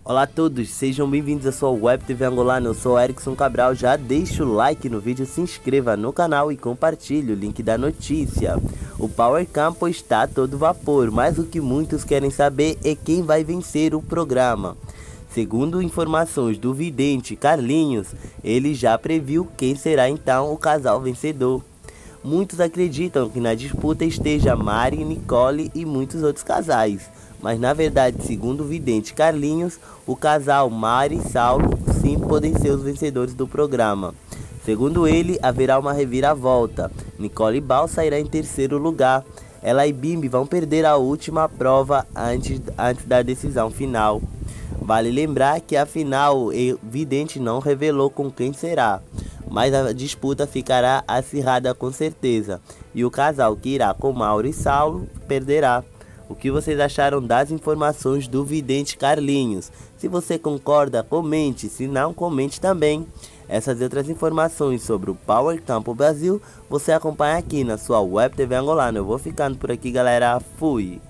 Olá a todos, sejam bem-vindos à sua Web TV Angolana, eu sou Erickson Cabral, já deixa o like no vídeo, se inscreva no canal e compartilhe o link da notícia. O Power Campo está a todo vapor, mas o que muitos querem saber é quem vai vencer o programa. Segundo informações do vidente Carlinhos, ele já previu quem será então o casal vencedor. Muitos acreditam que na disputa esteja Mari, Nicole e muitos outros casais. Mas na verdade, segundo o vidente Carlinhos, o casal Mari e Saulo sim podem ser os vencedores do programa. Segundo ele, haverá uma reviravolta. Nicole Bal sairá em terceiro lugar. Ela e Bimbi vão perder a última prova antes da decisão final. Vale lembrar que afinal o vidente não revelou com quem será, mas a disputa ficará acirrada com certeza. E o casal que irá com Mauro e Saulo perderá. O que vocês acharam das informações do vidente Carlinhos? Se você concorda, comente, se não, comente também. Essas e outras informações sobre o Power Campo Brasil, você acompanha aqui na sua Web TV Angolana. Eu vou ficando por aqui, galera. Fui!